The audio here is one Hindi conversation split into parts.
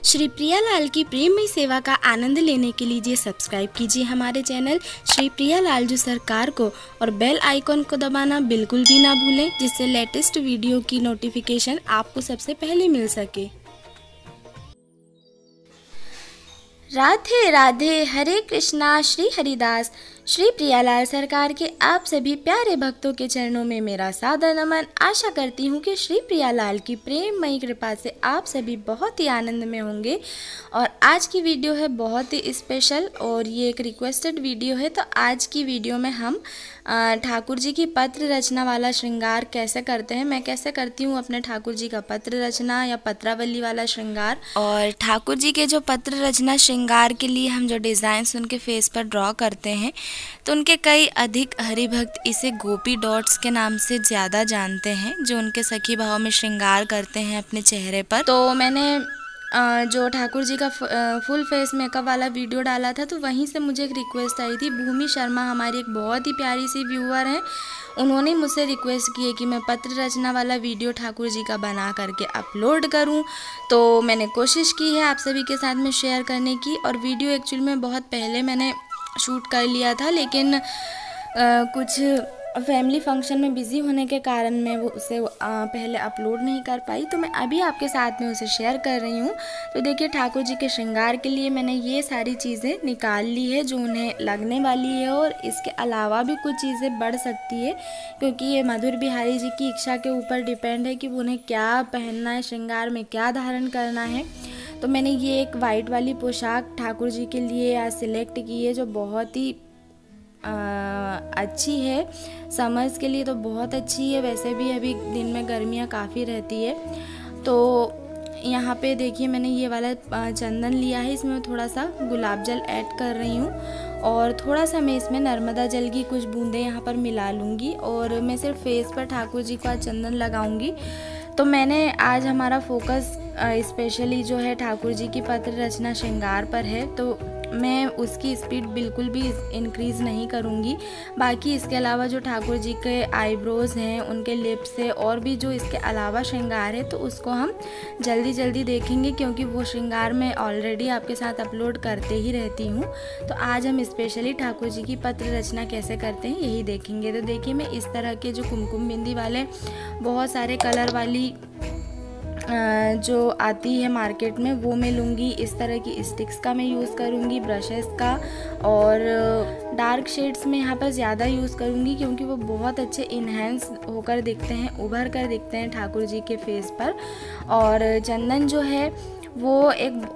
श्री प्रियालाल की प्रेममयी सेवा का आनंद लेने के लिए सब्सक्राइब कीजिए हमारे चैनल श्री प्रियालाल जी सरकार को और बेल आइकॉन को दबाना बिल्कुल भी ना भूलें, जिससे लेटेस्ट वीडियो की नोटिफिकेशन आपको सबसे पहले मिल सके। राधे राधे, हरे कृष्णा, श्री हरिदास। श्री प्रियालाल सरकार के आप सभी प्यारे भक्तों के चरणों में मेरा सादर नमन। आशा करती हूँ कि श्री प्रियालाल की प्रेममयी कृपा से आप सभी बहुत ही आनंद में होंगे। और आज की वीडियो है बहुत ही स्पेशल और ये एक रिक्वेस्टेड वीडियो है। तो आज की वीडियो में हम ठाकुर जी की पत्र रचना वाला श्रृंगार कैसे करते हैं, मैं कैसे करती हूँ अपने ठाकुर जी का पत्र रचना या पत्रावली वाला श्रृंगार। और ठाकुर जी के जो पत्र रचना श्रृंगार के लिए हम जो डिज़ाइंस उनके फेस पर ड्रॉ करते हैं, तो उनके कई अधिक हरिभक्त इसे गोपी डॉट्स के नाम से ज़्यादा जानते हैं, जो उनके सखी भाव में श्रृंगार करते हैं अपने चेहरे पर। तो मैंने जो ठाकुर जी का फुल फेस मेकअप वाला वीडियो डाला था, तो वहीं से मुझे एक रिक्वेस्ट आई थी। भूमि शर्मा हमारी एक बहुत ही प्यारी सी व्यूअर हैं, उन्होंने मुझसे रिक्वेस्ट की है कि मैं पत्र रचना वाला वीडियो ठाकुर जी का बना करके अपलोड करूं। तो मैंने कोशिश की है आप सभी के साथ में शेयर करने की। और वीडियो एक्चुअली में बहुत पहले मैंने शूट कर लिया था, लेकिन कुछ फैमिली फंक्शन में बिज़ी होने के कारण मैं उसे पहले अपलोड नहीं कर पाई। तो मैं अभी आपके साथ में उसे शेयर कर रही हूँ। तो देखिए, ठाकुर जी के श्रृंगार के लिए मैंने ये सारी चीज़ें निकाल ली है जो उन्हें लगने वाली है, और इसके अलावा भी कुछ चीज़ें बढ़ सकती है, क्योंकि ये मधुर बिहारी जी की इच्छा के ऊपर डिपेंड है कि उन्हें क्या पहनना है, श्रृंगार में क्या धारण करना है। तो मैंने ये एक वाइट वाली पोशाक ठाकुर जी के लिए आज सिलेक्ट की है, जो बहुत ही अच्छी है। समर्स के लिए तो बहुत अच्छी है, वैसे भी अभी दिन में गर्मियाँ काफ़ी रहती है। तो यहाँ पे देखिए, मैंने ये वाला चंदन लिया है, इसमें मैं थोड़ा सा गुलाब जल ऐड कर रही हूँ, और थोड़ा सा मैं इसमें नर्मदा जल की कुछ बूंदें यहाँ पर मिला लूँगी। और मैं सिर्फ फेस पर ठाकुर जी का चंदन लगाऊँगी। तो मैंने आज हमारा फोकस स्पेशली जो है ठाकुर जी की पत्र रचना श्रृंगार पर है, तो मैं उसकी स्पीड बिल्कुल भी इंक्रीज़ नहीं करूँगी। बाकी इसके अलावा जो ठाकुर जी के आईब्रोज़ हैं, उनके लिप्स है, और भी जो इसके अलावा श्रृंगार है, तो उसको हम जल्दी जल्दी देखेंगे, क्योंकि वो श्रृंगार मैं ऑलरेडी आपके साथ अपलोड करते ही रहती हूँ। तो आज हम स्पेशली ठाकुर जी की पत्र रचना कैसे करते हैं यही देखेंगे। तो देखिए, मैं इस तरह के जो कुमकुम बिंदी वाले बहुत सारे कलर वाली जो आती है मार्केट में, वो मैं लूँगी। इस तरह की स्टिक्स का मैं यूज़ करूँगी, ब्रशेस का, और डार्क शेड्स में यहाँ पर ज़्यादा यूज़ करूँगी, क्योंकि वो बहुत अच्छे इन्हेंस होकर दिखते हैं, उभर कर दिखते हैं ठाकुर जी के फेस पर। और चंदन जो है वो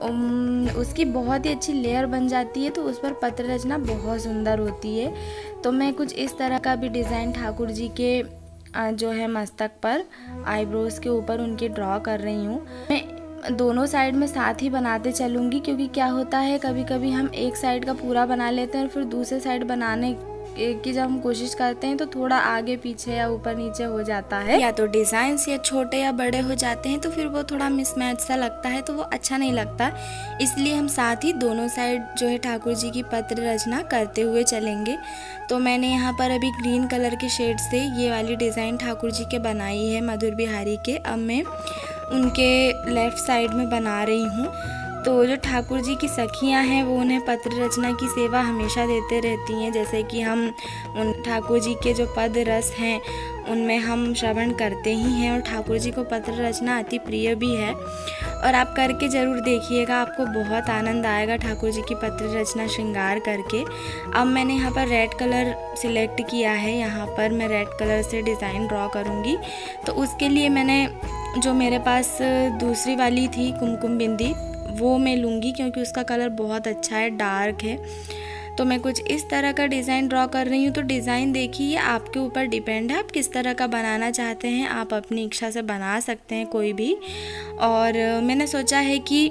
एक उसकी बहुत ही अच्छी लेयर बन जाती है, तो उस पर पत्र रचना बहुत सुंदर होती है। तो मैं कुछ इस तरह का भी डिज़ाइन ठाकुर जी के जो है मस्तक पर, आईब्रोज के ऊपर उनके ड्रॉ कर रही हूँ। मैं दोनों साइड में साथ ही बनाते चलूँगी, क्योंकि क्या होता है कभी कभी हम एक साइड का पूरा बना लेते हैं और फिर दूसरे साइड बनाने की जब हम कोशिश करते हैं तो थोड़ा आगे पीछे या ऊपर नीचे हो जाता है, या तो डिज़ाइंस या छोटे या बड़े हो जाते हैं, तो फिर वो थोड़ा मिसमैच सा लगता है, तो वो अच्छा नहीं लगता। इसलिए हम साथ ही दोनों साइड जो है ठाकुर जी की पत्र रचना करते हुए चलेंगे। तो मैंने यहाँ पर अभी ग्रीन कलर के शेड से ये वाली डिज़ाइन ठाकुर जी के बनाई है मधुर बिहारी के। अब मैं उनके लेफ़्ट साइड में बना रही हूँ। तो जो ठाकुर जी की सखियाँ हैं, वो उन्हें पत्र रचना की सेवा हमेशा देते रहती हैं, जैसे कि हम उन ठाकुर जी के जो पद रस हैं उनमें हम श्रवण करते ही हैं, और ठाकुर जी को पत्र रचना अति प्रिय भी है। और आप करके ज़रूर देखिएगा, आपको बहुत आनंद आएगा ठाकुर जी की पत्र रचना श्रृंगार करके। अब मैंने यहाँ पर रेड कलर सिलेक्ट किया है, यहाँ पर मैं रेड कलर से डिज़ाइन ड्रॉ करूँगी। तो उसके लिए मैंने जो मेरे पास दूसरी वाली थी कुमकुम बिंदी, वो मैं लूँगी, क्योंकि उसका कलर बहुत अच्छा है, डार्क है। तो मैं कुछ इस तरह का डिज़ाइन ड्रॉ कर रही हूँ। तो डिज़ाइन देखिए, ये आपके ऊपर डिपेंड है, आप किस तरह का बनाना चाहते हैं, आप अपनी इच्छा से बना सकते हैं कोई भी। और मैंने सोचा है कि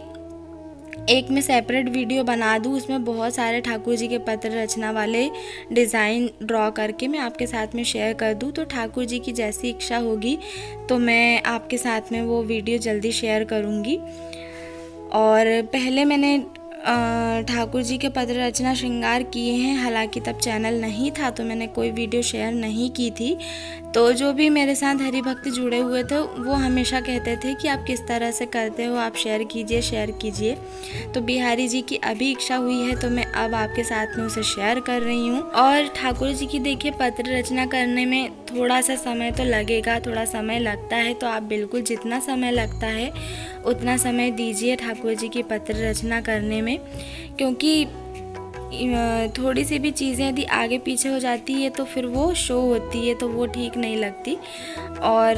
एक मैं सेपरेट वीडियो बना दूँ, उसमें बहुत सारे ठाकुर जी के पत्र रचना वाले डिज़ाइन ड्रॉ करके मैं आपके साथ में शेयर कर दूँ। तो ठाकुर जी की जैसी इच्छा होगी तो मैं आपके साथ में वो वीडियो जल्दी शेयर करूँगी। और पहले मैंने ठाकुर जी के पत्र रचना श्रृंगार किए हैं, हालांकि तब चैनल नहीं था तो मैंने कोई वीडियो शेयर नहीं की थी। तो जो भी मेरे साथ हरि भक्त जुड़े हुए थे वो हमेशा कहते थे कि आप किस तरह से करते हो, आप शेयर कीजिए। तो बिहारी जी की अभी इच्छा हुई है तो मैं अब आपके साथ में उसे शेयर कर रही हूँ। और ठाकुर जी की देखिए पत्र रचना करने में थोड़ा सा समय तो लगेगा, थोड़ा समय लगता है, तो आप बिल्कुल जितना समय लगता है उतना समय दीजिए ठाकुर जी की पत्र रचना करने में, क्योंकि थोड़ी सी भी चीज़ें यदि आगे पीछे हो जाती है तो फिर वो शो होती है, तो वो ठीक नहीं लगती। और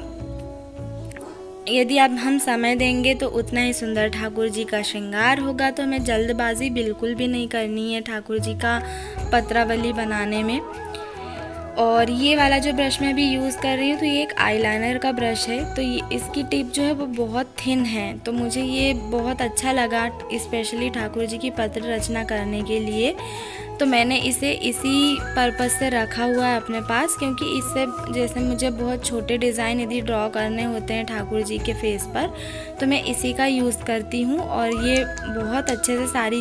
यदि आप हम समय देंगे तो उतना ही सुंदर ठाकुर जी का श्रृंगार होगा। तो हमें जल्दबाजी बिल्कुल भी नहीं करनी है ठाकुर जी का पत्रावली बनाने में। और ये वाला जो ब्रश मैं अभी यूज़ कर रही हूँ तो ये एक आईलाइनर का ब्रश है, तो ये इसकी टिप जो है वो बहुत थिन है, तो मुझे ये बहुत अच्छा लगा स्पेशली ठाकुर जी की पत्र रचना करने के लिए। तो मैंने इसे इसी पर्पज़ से रखा हुआ है अपने पास, क्योंकि इससे जैसे मुझे बहुत छोटे डिज़ाइन यदि ड्रॉ करने होते हैं ठाकुर जी के फेस पर तो मैं इसी का यूज़ करती हूँ। और ये बहुत अच्छे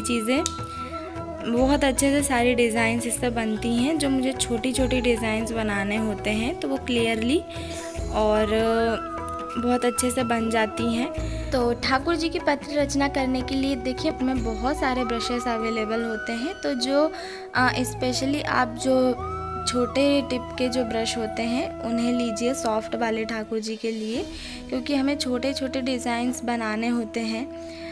से सारी डिज़ाइंस इससे बनती हैं। जो मुझे छोटी छोटी डिज़ाइंस बनाने होते हैं तो वो क्लियरली और बहुत अच्छे से बन जाती हैं। तो ठाकुर जी की पत्र रचना करने के लिए देखिए में बहुत सारे ब्रशेस अवेलेबल होते हैं। तो जो स्पेशली आप जो छोटे टिप के जो ब्रश होते हैं उन्हें लीजिए सॉफ्ट वाले ठाकुर जी के लिए, क्योंकि हमें छोटे छोटे डिज़ाइंस बनाने होते हैं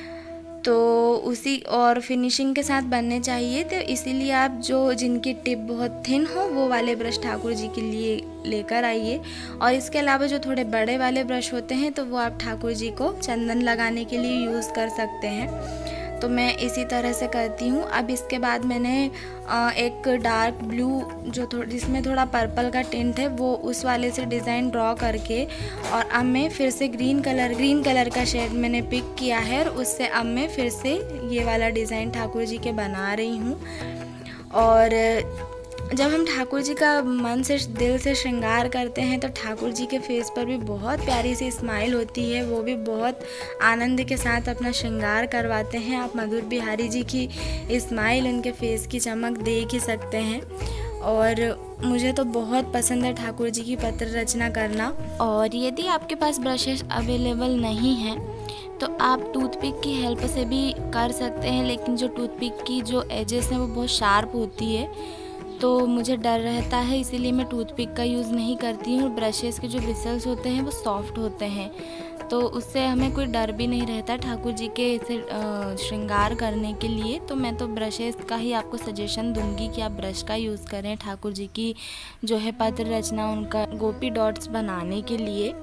तो उसी और फिनिशिंग के साथ बनने चाहिए। तो इसीलिए आप जो जिनकी टिप बहुत थिन हो वो वाले ब्रश ठाकुर जी के लिए लेकर आइए। और इसके अलावा जो थोड़े बड़े वाले ब्रश होते हैं तो वो आप ठाकुर जी को चंदन लगाने के लिए यूज़ कर सकते हैं। तो मैं इसी तरह से करती हूँ। अब इसके बाद मैंने एक डार्क ब्लू जो जिसमें थोड़ा पर्पल का टिंट है वो उस वाले से डिज़ाइन ड्रॉ करके और अब मैं फिर से ग्रीन कलर का शेड मैंने पिक किया है और उससे अब मैं फिर से ये वाला डिज़ाइन ठाकुर जी के बना रही हूँ। और जब हम ठाकुर जी का मन से दिल से श्रृंगार करते हैं तो ठाकुर जी के फेस पर भी बहुत प्यारी सी स्माइल होती है, वो भी बहुत आनंद के साथ अपना श्रृंगार करवाते हैं। आप मधुर बिहारी जी की स्माइल, उनके फेस की चमक देख ही सकते हैं। और मुझे तो बहुत पसंद है ठाकुर जी की पत्र रचना करना। और यदि आपके पास ब्रशेस अवेलेबल नहीं हैं तो आप टूथपिक की हेल्प से भी कर सकते हैं, लेकिन जो टूथपिक की जो एजेस हैं वो बहुत शार्प होती है तो मुझे डर रहता है, इसीलिए मैं टूथपिक का यूज़ नहीं करती हूँ। ब्रशेस के जो ब्रिसल्स होते हैं वो सॉफ्ट होते हैं तो उससे हमें कोई डर भी नहीं रहता ठाकुर जी के इसे श्रृंगार करने के लिए। तो मैं तो ब्रशेस का ही आपको सजेशन दूंगी कि आप ब्रश का यूज़ करें ठाकुर जी की जो है पत्र रचना उनका गोपी डॉट्स बनाने के लिए।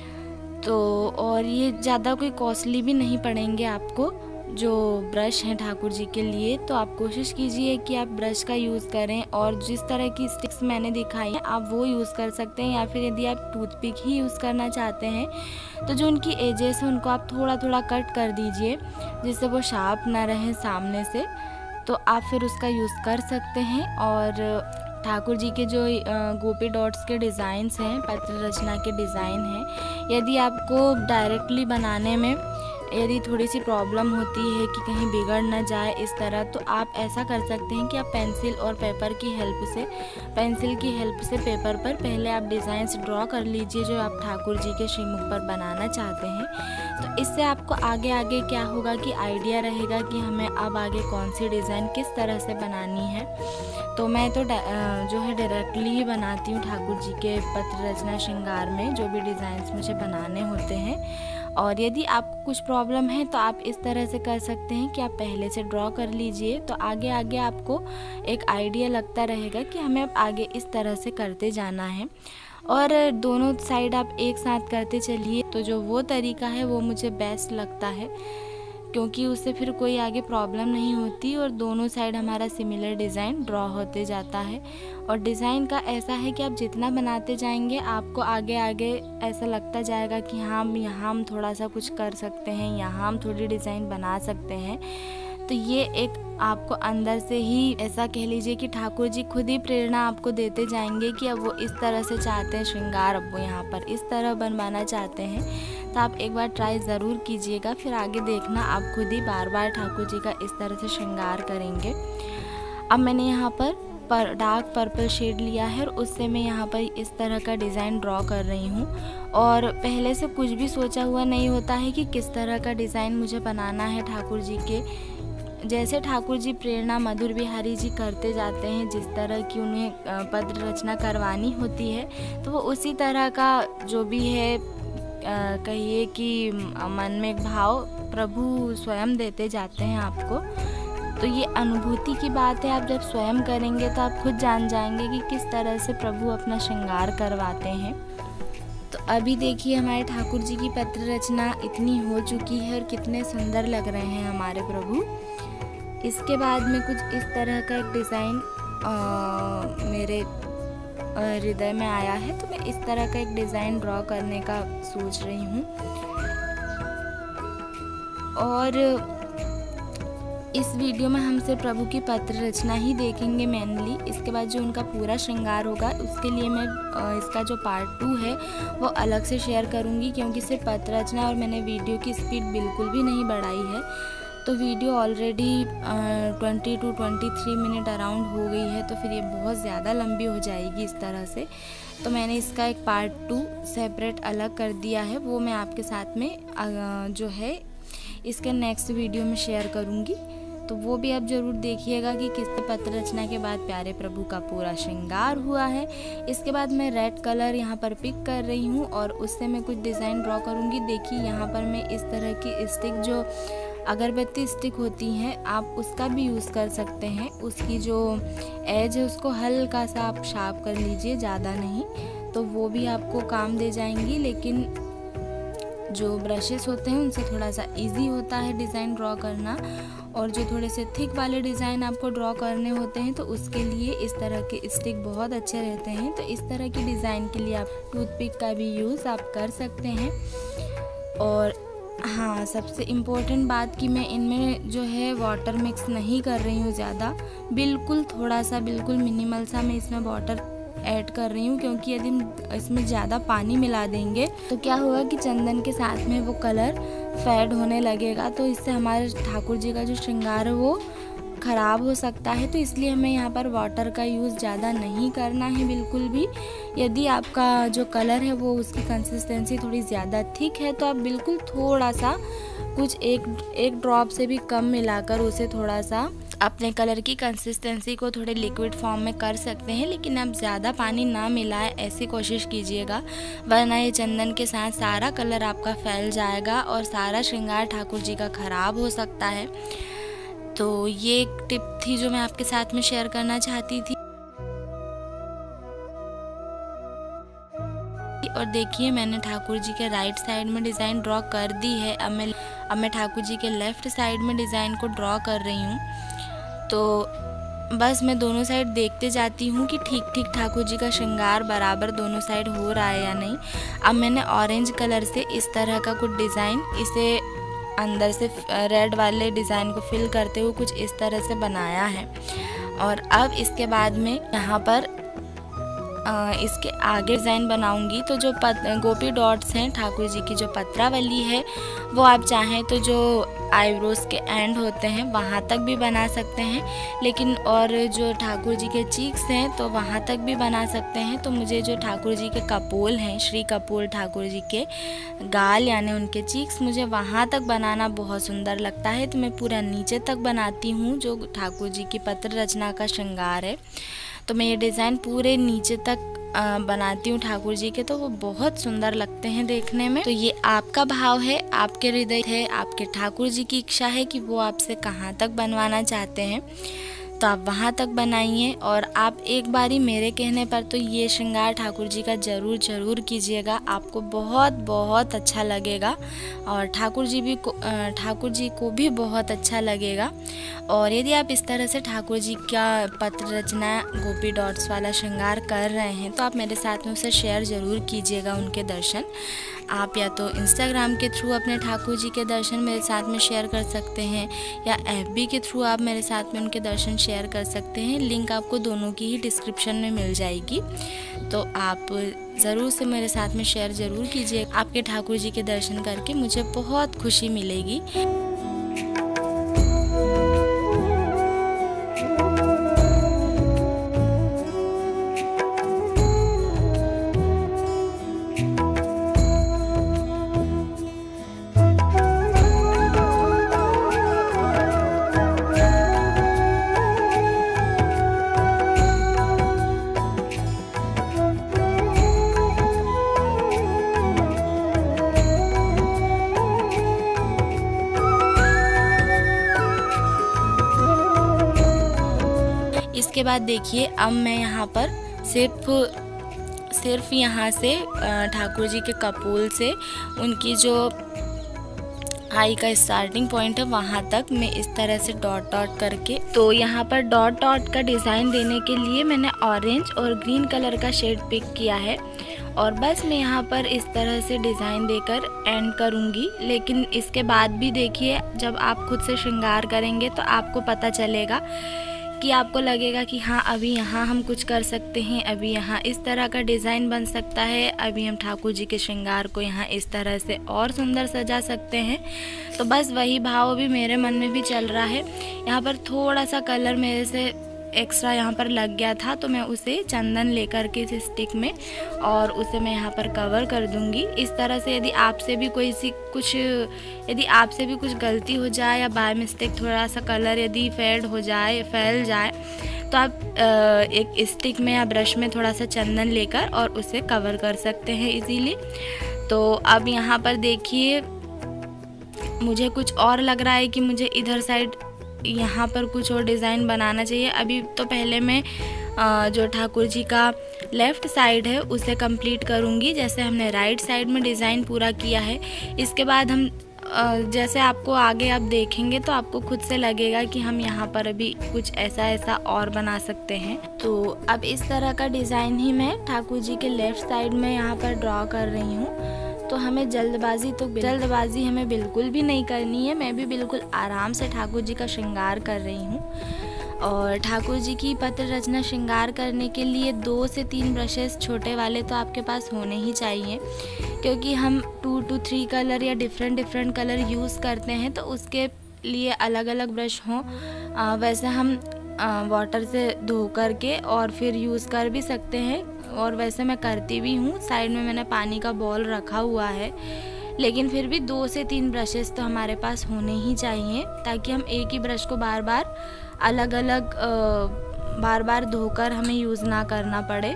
तो और ये ज़्यादा कोई कॉस्टली भी नहीं पड़ेंगे आपको जो ब्रश हैं ठाकुर जी के लिए। तो आप कोशिश कीजिए कि आप ब्रश का यूज़ करें और जिस तरह की स्टिक्स मैंने दिखाई हैं आप वो यूज़ कर सकते हैं, या फिर यदि आप टूथपिक ही यूज़ करना चाहते हैं तो जो उनकी एजेस हैं उनको आप थोड़ा थोड़ा कट कर दीजिए जिससे वो शार्प ना रहें सामने से, तो आप फिर उसका यूज़ कर सकते हैं। और ठाकुर जी के जो गोपी डॉट्स के डिज़ाइंस हैं, पत्र रचना के डिज़ाइन हैं, यदि आपको डायरेक्टली बनाने में यदि थोड़ी सी प्रॉब्लम होती है कि कहीं बिगड़ ना जाए इस तरह, तो आप ऐसा कर सकते हैं कि आप पेंसिल और पेपर की हेल्प से पेपर पर पहले आप डिज़ाइंस ड्रॉ कर लीजिए जो आप ठाकुर जी के श्रीमुख पर बनाना चाहते हैं। तो इससे आपको आगे आगे क्या होगा कि आइडिया रहेगा कि हमें अब आगे कौन सी डिज़ाइन किस तरह से बनानी है। तो मैं तो जो है डायरेक्टली ही बनाती हूँ ठाकुर जी के पत्र रचना श्रृंगार में जो भी डिज़ाइंस मुझे बनाने होते हैं। और यदि आपको कुछ प्रॉब्लम है तो आप इस तरह से कर सकते हैं कि आप पहले से ड्रॉ कर लीजिए, तो आगे आगे आपको एक आइडिया लगता रहेगा कि हमें अब आगे इस तरह से करते जाना है। और दोनों साइड आप एक साथ करते चलिए, तो जो वो तरीका है वो मुझे बेस्ट लगता है क्योंकि उससे फिर कोई आगे प्रॉब्लम नहीं होती और दोनों साइड हमारा सिमिलर डिज़ाइन ड्रॉ होते जाता है। और डिज़ाइन का ऐसा है कि आप जितना बनाते जाएंगे आपको आगे आगे ऐसा लगता जाएगा कि हाँ यहाँ हम थोड़ा सा कुछ कर सकते हैं, यहाँ हम थोड़ी डिज़ाइन बना सकते हैं। तो ये एक आपको अंदर से ही ऐसा कह लीजिए कि ठाकुर जी खुद ही प्रेरणा आपको देते जाएंगे कि अब वो इस तरह से चाहते हैं श्रृंगार, अब वो यहाँ पर इस तरह बनवाना चाहते हैं। तो आप एक बार ट्राई ज़रूर कीजिएगा, फिर आगे देखना आप खुद ही बार बार ठाकुर जी का इस तरह से श्रृंगार करेंगे। अब मैंने यहाँ पर डार्क पर्पल शेड लिया है और उससे मैं यहाँ पर इस तरह का डिज़ाइन ड्रॉ कर रही हूँ। और पहले से कुछ भी सोचा हुआ नहीं होता है कि किस तरह का डिज़ाइन मुझे बनाना है ठाकुर जी के। जैसे ठाकुर जी प्रेरणा मधुर बिहारी जी करते जाते हैं, जिस तरह की उन्हें पत्र रचना करवानी होती है, तो वो उसी तरह का जो भी है कहिए कि मन में एक भाव प्रभु स्वयं देते जाते हैं आपको। तो ये अनुभूति की बात है, आप जब स्वयं करेंगे तो आप खुद जान जाएंगे कि किस तरह से प्रभु अपना श्रृंगार करवाते हैं। तो अभी देखिए हमारे ठाकुर जी की पत्र रचना इतनी हो चुकी है और कितने सुंदर लग रहे हैं हमारे प्रभु। इसके बाद में कुछ इस तरह का एक डिज़ाइन मेरे हृदय में आया है, तो मैं इस तरह का एक डिज़ाइन ड्रॉ करने का सोच रही हूँ। और इस वीडियो में हम सिर्फ प्रभु की पत्र रचना ही देखेंगे मेनली। इसके बाद जो उनका पूरा श्रृंगार होगा उसके लिए मैं इसका जो पार्ट 2 है वो अलग से शेयर करूँगी, क्योंकि सिर्फ पत्र रचना और मैंने वीडियो की स्पीड बिल्कुल भी नहीं बढ़ाई है। तो video already 20 to 23 minute around हो गई है, तो फिर ये बहुत ज़्यादा लंबी हो जाएगी इस तरह से। तो मैंने इसका एक पार्ट 2 सेपरेट अलग कर दिया है, वो मैं आपके साथ में जो है इसके नेक्स्ट वीडियो में शेयर करूँगी। तो वो भी आप ज़रूर देखिएगा कि किस पत्र रचना के बाद प्यारे प्रभु का पूरा श्रृंगार हुआ है। इसके बाद मैं रेड कलर यहाँ पर पिक कर रही हूँ और उससे मैं कुछ डिज़ाइन ड्रॉ करूँगी। देखिए यहाँ पर मैं इस तरह की स्टिक, जो अगरबत्ती स्टिक होती हैं, आप उसका भी यूज़ कर सकते हैं। उसकी जो एज है उसको हल्का सा आप शार्प कर लीजिए, ज़्यादा नहीं, तो वो भी आपको काम दे जाएंगी। लेकिन जो ब्रशेस होते हैं उनसे थोड़ा सा इजी होता है डिज़ाइन ड्रॉ करना, और जो थोड़े से थिक वाले डिज़ाइन आपको ड्रॉ करने होते हैं तो उसके लिए इस तरह के स्टिक बहुत अच्छे रहते हैं। तो इस तरह की डिज़ाइन के लिए आप टूथपिक का भी यूज़ आप कर सकते हैं। और हाँ, सबसे इम्पोर्टेंट बात कि मैं इनमें जो है वाटर मिक्स नहीं कर रही हूँ ज़्यादा, बिल्कुल थोड़ा सा, बिल्कुल मिनिमल सा मैं इसमें वाटर ऐड कर रही हूँ, क्योंकि यदि हम इसमें ज़्यादा पानी मिला देंगे तो क्या होगा कि चंदन के साथ में वो कलर फेड होने लगेगा, तो इससे हमारे ठाकुर जी का जो श्रृंगार है वो ख़राब हो सकता है। तो इसलिए हमें यहाँ पर वाटर का यूज़ ज़्यादा नहीं करना है बिल्कुल भी। यदि आपका जो कलर है वो उसकी कंसिस्टेंसी थोड़ी ज़्यादा थिक है तो आप बिल्कुल थोड़ा सा, कुछ एक ड्रॉप से भी कम मिलाकर उसे थोड़ा सा अपने कलर की कंसिस्टेंसी को थोड़े लिक्विड फॉर्म में कर सकते हैं। लेकिन आप ज़्यादा पानी ना मिलाएं, ऐसी कोशिश कीजिएगा, वरना ये चंदन के साथ सारा कलर आपका फैल जाएगा और सारा श्रृंगार ठाकुर जी का ख़राब हो सकता है। तो ये एक टिप थी जो मैं आपके साथ में शेयर करना चाहती थी। और देखिए मैंने ठाकुर जी के राइट साइड में डिज़ाइन ड्रॉ कर दी है। अब मैं ठाकुर जी के लेफ़्ट साइड में डिज़ाइन को ड्रॉ कर रही हूँ। तो बस मैं दोनों साइड देखते जाती हूँ कि ठीक ठीक ठाकुर जी का श्रृंगार बराबर दोनों साइड हो रहा है या नहीं। अब मैंने ऑरेंज कलर से इस तरह का कुछ डिज़ाइन, इसे अंदर से रेड वाले डिज़ाइन को फिल करते हुए कुछ इस तरह से बनाया है। और अब इसके बाद में यहाँ पर इसके आगे डिज़ाइन बनाऊंगी। तो जो गोपी डॉट्स हैं ठाकुर जी की जो पत्रावली है, वो आप चाहें तो जो आईब्रोज के एंड होते हैं वहाँ तक भी बना सकते हैं, लेकिन और जो ठाकुर जी के चीक्स हैं तो वहाँ तक भी बना सकते हैं। तो मुझे जो ठाकुर जी के कपोल हैं, श्री कपोल ठाकुर जी के गाल यानी उनके चीक्स, मुझे वहाँ तक बनाना बहुत सुंदर लगता है। तो मैं पूरा नीचे तक बनाती हूँ जो ठाकुर जी की पत्र रचना का श्रृंगार है। तो मैं ये डिज़ाइन पूरे नीचे तक बनाती हूँ ठाकुर जी के, तो वो बहुत सुंदर लगते हैं देखने में। तो ये आपका भाव है, आपके हृदय है, आपके ठाकुर जी की इच्छा है कि वो आपसे कहाँ तक बनवाना चाहते हैं, तो आप वहाँ तक बनाइए। और आप एक बारी मेरे कहने पर तो ये श्रृंगार ठाकुर जी का ज़रूर कीजिएगा, आपको बहुत बहुत अच्छा लगेगा और ठाकुर जी को भी बहुत अच्छा लगेगा। और यदि आप इस तरह से ठाकुर जी का पत्र रचना गोपी डॉट्स वाला श्रृंगार कर रहे हैं तो आप मेरे साथ में उसे शेयर ज़रूर कीजिएगा। उनके दर्शन आप या तो इंस्टाग्राम के थ्रू अपने ठाकुर जी के दर्शन मेरे साथ में शेयर कर सकते हैं, या FB के थ्रू आप मेरे साथ में उनके दर्शन शेयर कर सकते हैं। लिंक आपको दोनों की ही डिस्क्रिप्शन में मिल जाएगी। तो आप ज़रूर से मेरे साथ में शेयर ज़रूर कीजिए। आपके ठाकुर जी के दर्शन करके मुझे बहुत खुशी मिलेगी। इसके बाद देखिए अब मैं यहाँ पर सिर्फ यहाँ से ठाकुर जी के कपोल से उनकी जो आई का स्टार्टिंग पॉइंट है वहाँ तक मैं इस तरह से डॉट डॉट करके, तो यहाँ पर डॉट डॉट का डिज़ाइन देने के लिए मैंने ऑरेंज और ग्रीन कलर का शेड पिक किया है और बस मैं यहाँ पर इस तरह से डिज़ाइन देकर एंड करूँगी। लेकिन इसके बाद भी देखिए जब आप खुद से श्रृंगार करेंगे तो आपको पता चलेगा कि आपको लगेगा कि हाँ अभी यहाँ हम कुछ कर सकते हैं, अभी यहाँ इस तरह का डिज़ाइन बन सकता है, अभी हम ठाकुर जी के श्रृंगार को यहाँ इस तरह से और सुंदर सजा सकते हैं। तो बस वही भाव भी मेरे मन में भी चल रहा है। यहाँ पर थोड़ा सा कलर मेरे से एक्स्ट्रा यहाँ पर लग गया था तो मैं उसे चंदन लेकर के इस स्टिक में और उसे मैं यहाँ पर कवर कर दूँगी। इस तरह से यदि आपसे भी कुछ गलती हो जाए या बाय मिस्टेक थोड़ा सा कलर यदि फैल जाए तो आप एक स्टिक में या ब्रश में थोड़ा सा चंदन लेकर और उसे कवर कर सकते हैं इजीली। तो अब यहाँ पर देखिए मुझे कुछ और लग रहा है कि मुझे इधर साइड यहाँ पर कुछ और डिज़ाइन बनाना चाहिए। अभी तो पहले मैं जो ठाकुर जी का लेफ़्ट साइड है उसे कंप्लीट करूँगी, जैसे हमने राइट साइड में डिज़ाइन पूरा किया है। इसके बाद हम जैसे आपको आगे आप देखेंगे तो आपको खुद से लगेगा कि हम यहाँ पर अभी कुछ ऐसा और बना सकते हैं। तो अब इस तरह का डिज़ाइन ही मैं ठाकुर जी के लेफ़्ट साइड में यहाँ पर ड्रॉ कर रही हूँ। तो हमें जल्दबाजी हमें बिल्कुल भी नहीं करनी है। मैं भी बिल्कुल आराम से ठाकुर जी का श्रृंगार कर रही हूँ। और ठाकुर जी की पत्र रचना श्रृंगार करने के लिए 2 से 3 ब्रशेस छोटे वाले तो आपके पास होने ही चाहिए, क्योंकि हम 2 to 3 कलर या डिफरेंट कलर यूज़ करते हैं तो उसके लिए अलग अलग ब्रश हों। वैसे हम वाटर से धो करके और फिर यूज़ कर भी सकते हैं और वैसे मैं करती भी हूँ। साइड में मैंने पानी का बॉल रखा हुआ है, लेकिन फिर भी 2 से 3 ब्रशेस तो हमारे पास होने ही चाहिए ताकि हम एक ही ब्रश को बार बार धोकर हमें यूज़ ना करना पड़े।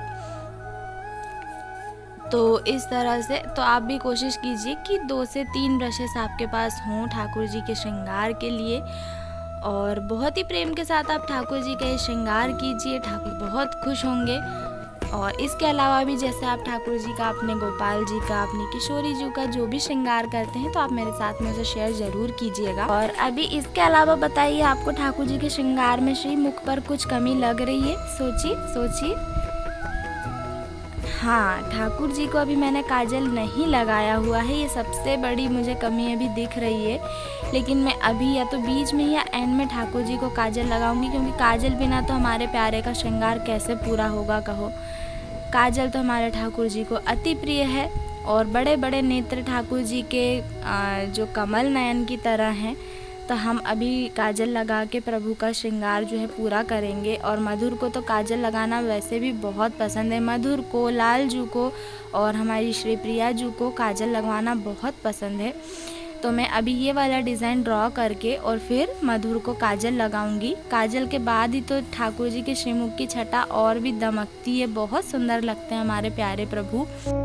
तो इस तरह से तो आप भी कोशिश कीजिए कि 2 से 3 ब्रशेस आपके पास हों ठाकुर जी के श्रृंगार के लिए और बहुत ही प्रेम के साथ आप ठाकुर जी का श्रृंगार कीजिए। ठाकुर बहुत खुश होंगे। और इसके अलावा भी जैसे आप ठाकुर जी का, अपने गोपाल जी का, अपनी किशोरी जी का जो भी श्रृंगार करते हैं तो आप मेरे साथ में उसे शेयर ज़रूर कीजिएगा। और अभी इसके अलावा बताइए आपको ठाकुर जी के श्रृंगार में श्री मुख पर कुछ कमी लग रही है? सोचिए। हाँ, ठाकुर जी को अभी मैंने काजल नहीं लगाया हुआ है, ये सबसे बड़ी मुझे कमी अभी दिख रही है। लेकिन मैं अभी या तो बीच में या एंड में ठाकुर जी को काजल लगाऊंगी, क्योंकि काजल बिना तो हमारे प्यारे का श्रृंगार कैसे पूरा होगा कहो। काजल तो हमारे ठाकुर जी को अति प्रिय है और बड़े बड़े नेत्र ठाकुर जी के जो कमल नयन की तरह हैं। तो हम अभी काजल लगा के प्रभु का श्रृंगार जो है पूरा करेंगे। और मधुर को तो काजल लगाना वैसे भी बहुत पसंद है, मधुर को, लाल जू को और हमारी श्री प्रिया जू को काजल लगवाना बहुत पसंद है। तो मैं अभी ये वाला डिज़ाइन ड्रॉ करके और फिर मधुर को काजल लगाऊंगी। काजल के बाद ही तो ठाकुर जी के श्रीमुख की छटा और भी दमकती है, बहुत सुंदर लगते हैं हमारे प्यारे प्रभु।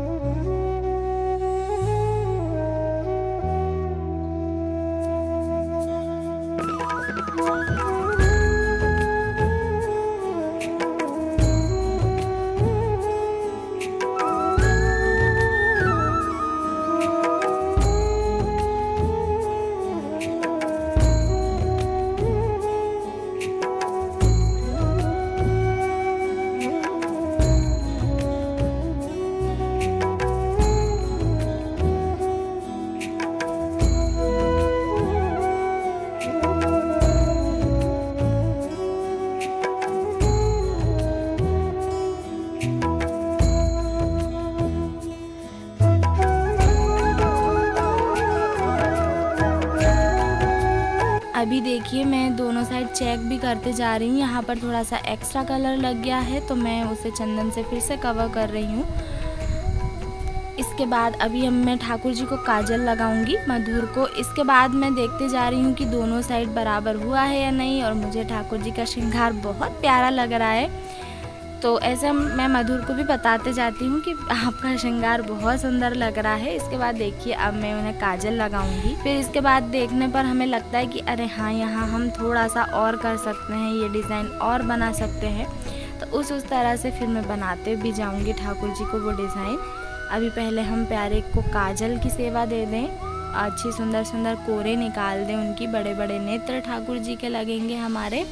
अभी देखिए मैं दोनों साइड चेक भी करते जा रही हूँ। यहाँ पर थोड़ा सा एक्स्ट्रा कलर लग गया है तो मैं उसे चंदन से फिर से कवर कर रही हूँ। इसके बाद अभी मैं ठाकुर जी को काजल लगाऊंगी, मधुर को। इसके बाद मैं देखते जा रही हूँ कि दोनों साइड बराबर हुआ है या नहीं। और मुझे ठाकुर जी का श्रृंगार बहुत प्यारा लग रहा है। तो ऐसे मैं मधुर को भी बताते जाती हूँ कि आपका श्रृंगार बहुत सुंदर लग रहा है। इसके बाद देखिए अब मैं उन्हें काजल लगाऊंगी। फिर इसके बाद देखने पर हमें लगता है कि अरे हाँ, यहाँ हम थोड़ा सा और कर सकते हैं, ये डिज़ाइन और बना सकते हैं। तो उस तरह से फिर मैं बनाते भी जाऊँगी ठाकुर जी को वो डिज़ाइन। अभी पहले हम प्यारे को काजल की सेवा दे दें, अच्छी सुंदर सुंदर कोरे निकाल दें, उनकी बड़े बड़े नेत्र ठाकुर जी के लगेंगे हमारे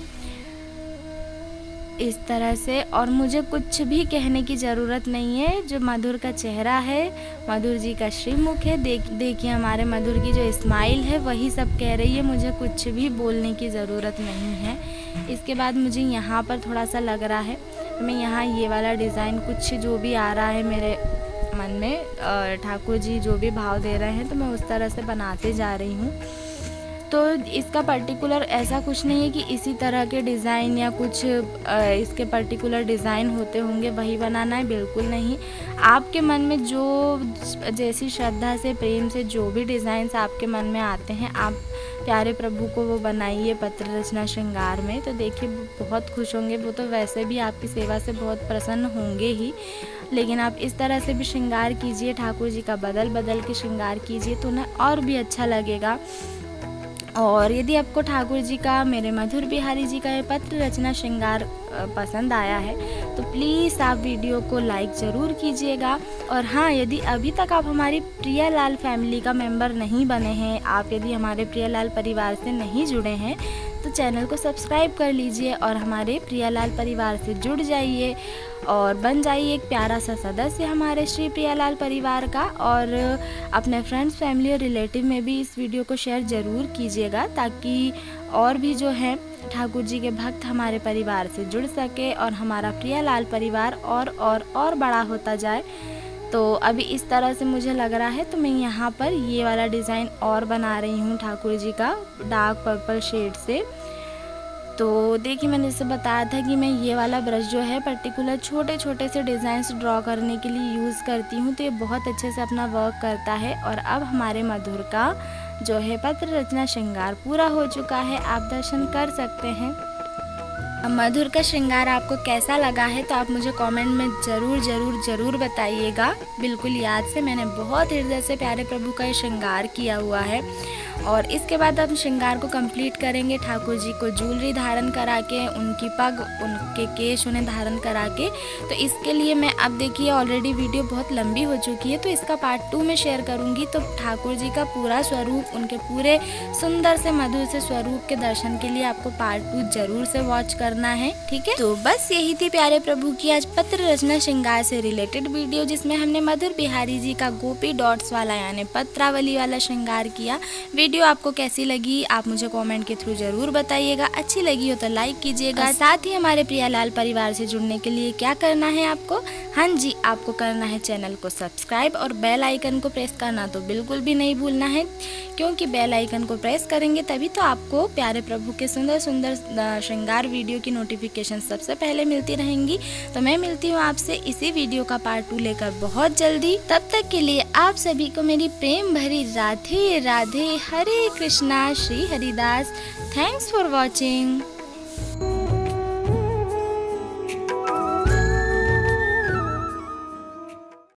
इस तरह से। और मुझे कुछ भी कहने की ज़रूरत नहीं है, जो मधुर का चेहरा है, मधुर जी का श्रीमुख है, देखिए हमारे मधुर की जो स्माइल है वही सब कह रही है, मुझे कुछ भी बोलने की ज़रूरत नहीं है। इसके बाद मुझे यहाँ पर थोड़ा सा लग रहा है, तो मैं यहाँ ये वाला डिज़ाइन कुछ जो भी आ रहा है मेरे मन में, ठाकुर जी जो भी भाव दे रहे हैं तो मैं उस तरह से बनाते जा रही हूँ। तो इसका पर्टिकुलर ऐसा कुछ नहीं है कि इसी तरह के डिज़ाइन या कुछ इसके पर्टिकुलर डिज़ाइन होते होंगे वही बनाना है, बिल्कुल नहीं। आपके मन में जो जैसी श्रद्धा से, प्रेम से जो भी डिज़ाइंस आपके मन में आते हैं, आप प्यारे प्रभु को वो बनाइए पत्र रचना श्रृंगार में। तो देखिए बहुत खुश होंगे, वो तो वैसे भी आपकी सेवा से बहुत प्रसन्न होंगे ही, लेकिन आप इस तरह से भी श्रृंगार कीजिए, ठाकुर जी का बदल बदल के श्रृंगार कीजिए तो उन्हें और भी अच्छा लगेगा। और यदि आपको ठाकुर जी का, मेरे मधुर बिहारी जी का ये पत्र रचना श्रृंगार पसंद आया है तो प्लीज़ आप वीडियो को लाइक ज़रूर कीजिएगा। और हाँ, यदि अभी तक आप हमारी प्रियालाल फैमिली का मेंबर नहीं बने हैं, आप यदि हमारे प्रियालाल परिवार से नहीं जुड़े हैं तो चैनल को सब्सक्राइब कर लीजिए और हमारे प्रियालाल परिवार से जुड़ जाइए और बन जाइए एक प्यारा सा सदस्य हमारे श्री प्रियालाल परिवार का। और अपने फ्रेंड्स, फैमिली और रिलेटिव में भी इस वीडियो को शेयर ज़रूर कीजिएगा, ताकि और भी जो है ठाकुर जी के भक्त हमारे परिवार से जुड़ सके और हमारा प्रियालाल परिवार और बड़ा होता जाए। तो अभी इस तरह से मुझे लग रहा है, तो मैं यहाँ पर ये वाला डिज़ाइन और बना रही हूँ ठाकुर जी का डार्क पर्पल शेड से। तो देखिए मैंने जैसे बताया था कि मैं ये वाला ब्रश जो है पर्टिकुलर छोटे छोटे से डिज़ाइंस ड्रॉ करने के लिए यूज़ करती हूँ, तो ये बहुत अच्छे से अपना वर्क करता है। और अब हमारे मधुर का जो है पत्र रचना श्रृंगार पूरा हो चुका है, आप दर्शन कर सकते हैं। मधुर का श्रृंगार आपको कैसा लगा है तो आप मुझे कमेंट में ज़रूर बताइएगा। बिल्कुल याद से मैंने बहुत हृदय से प्यारे प्रभु का ये श्रृंगार किया हुआ है। और इसके बाद हम श्रृंगार को कंप्लीट करेंगे, ठाकुर जी को ज्वेलरी धारण करा के, उनकी पग, उनके केश उन्हें धारण करा के। तो इसके लिए मैं, अब देखिए ऑलरेडी वीडियो बहुत लंबी हो चुकी है तो इसका पार्ट 2 में शेयर करूंगी। तो ठाकुर जी का पूरा स्वरूप, उनके पूरे सुंदर से मधुर से स्वरूप के दर्शन के लिए आपको पार्ट 2 जरूर से वॉच करना है, ठीक है। तो बस यही थी प्यारे प्रभु की आज पत्र रचना श्रृंगार से रिलेटेड वीडियो, जिसमें हमने मधुर बिहारी जी का गोपी डॉट्स वाला यानी पत्रावली वाला श्रृंगार किया। वीडियो आपको कैसी लगी आप मुझे कमेंट के थ्रू जरूर बताइएगा। अच्छी लगी हो तो लाइक कीजिएगा। साथ ही हमारे प्रियालाल परिवार से जुड़ने के लिए क्या करना है आपको, हाँ जी, आपको करना है चैनल को सब्सक्राइब और बेल आइकन को प्रेस करना तो बिल्कुल भी नहीं भूलना है, क्योंकि बेल आइकन को प्रेस करेंगे तभी तो आपको प्यारे प्रभु के सुंदर सुंदर श्रृंगार वीडियो की नोटिफिकेशन सबसे पहले मिलती रहेंगी। तो मैं मिलती हूँ आपसे इसी वीडियो का पार्ट 2 लेकर बहुत जल्दी। तब तक के लिए आप सभी को मेरी प्रेम भरी Radhe Radhe, Hare Krishna, Shri Haridas. Thanks for watching.